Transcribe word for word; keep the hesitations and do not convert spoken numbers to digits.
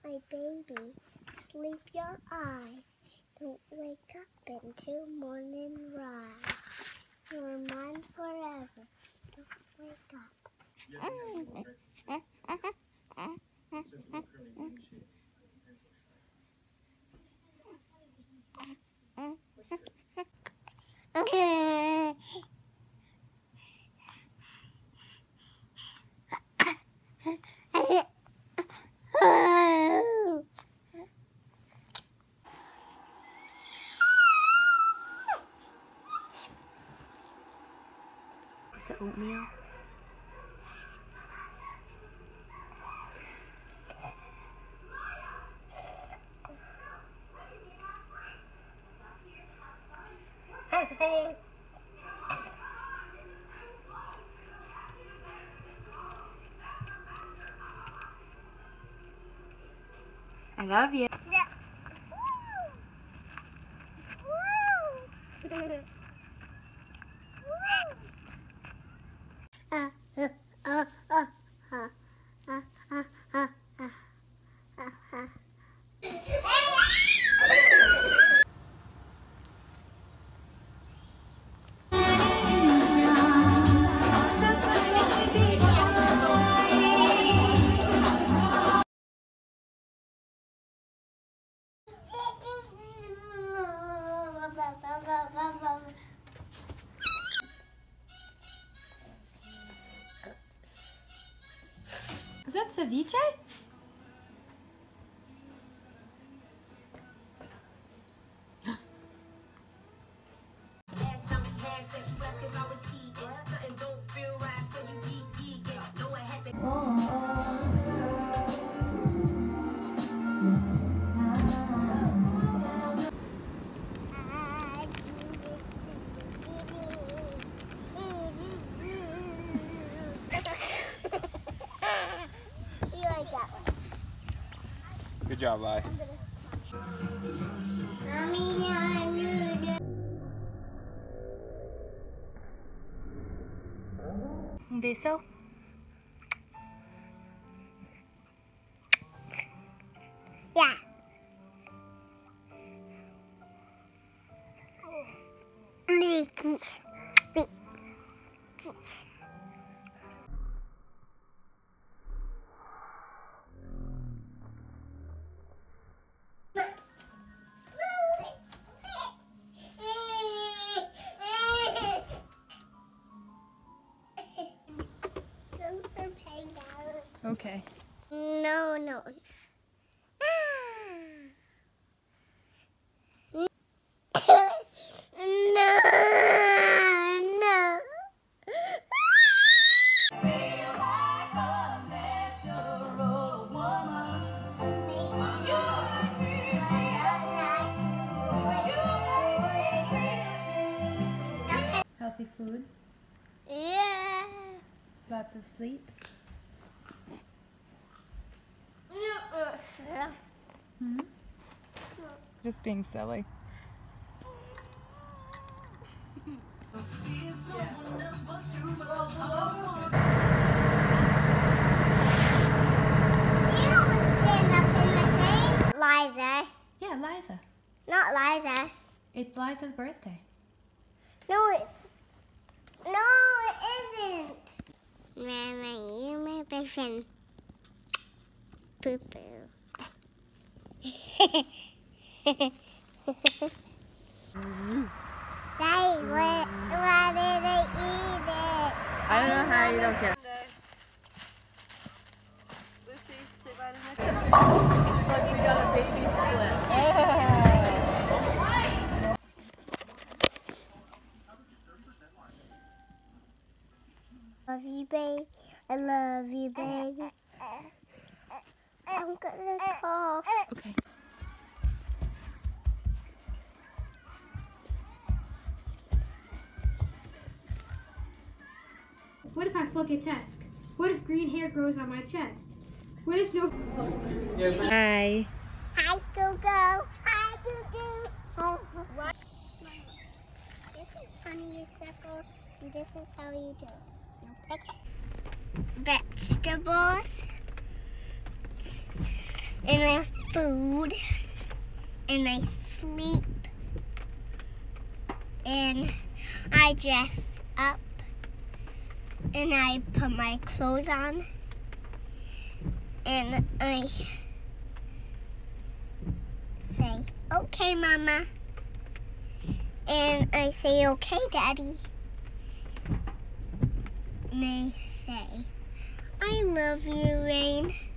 my baby, sleep your eyes. Don't wake up until morning rise. You're mine forever. Don't wake up. The oatmeal. I love you. Yeah. Woo! Woo! Uh, uh, uh, uh, uh, uh, uh, uh, uh, uh. Is that ceviche? Good job, Lai. Un beso. Yeah. Mickey. Mickey. Okay. No, no. No, no. Healthy food. Yeah. Lots of sleep. Hmm? Just being silly. Liza. Yeah, Liza. Not Liza. It's Liza's birthday. No, it, no, it isn't. Mama, you're my best friend. Poo poo. Daddy, what, why did they eat it? I don't know how you don't get. Look, we got a baby slip. Love you, babe. I love you, baby. I'm gonna cough. Okay. What if I flunk a test? What if green hair grows on my chest? What if no... Hi. Hi, Google. Hi, Google. Oh, what? This is honeysuckle, and this is how you do it. You pick it. Vegetables. and I have food, and I sleep, and I dress up, and I put my clothes on, and I say, okay, Mama, and I say, okay, Daddy, and I say, I love you, Rain.